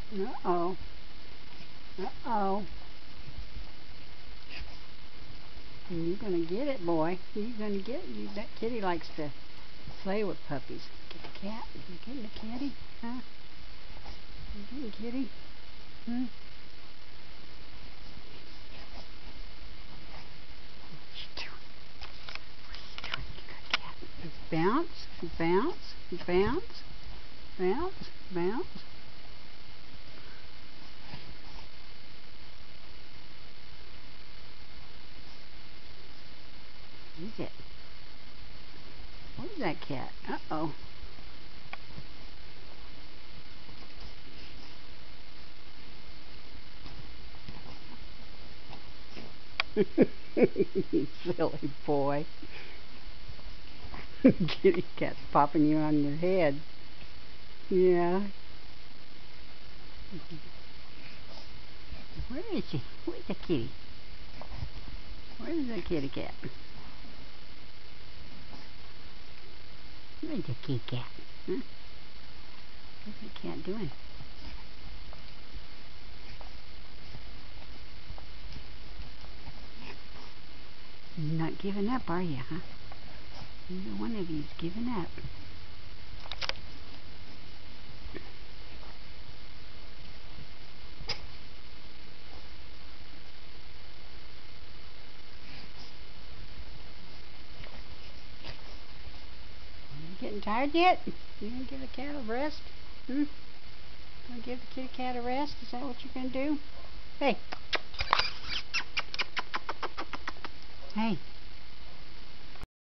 Uh-oh. Uh-oh. You're gonna get it, boy. You're gonna get it. That kitty likes to play with puppies. Get the cat. You getting the kitty? Huh? You getting kitty? Hmm? Bounce, bounce, bounce, bounce, bounce. What is it? What is that cat? Uh-oh. Silly boy. Kitty cat's popping you on your head. Yeah. Where is she? Where's the kitty? Where's the kitty cat? Where's the kitty cat? Huh? What's the cat doing? You're not giving up, are you, huh? Neither one of you's giving up. You getting tired yet? You gonna give the cat a rest? Hmm? Gonna give the kitty cat a rest? Is that what you're gonna do? Hey! Hey!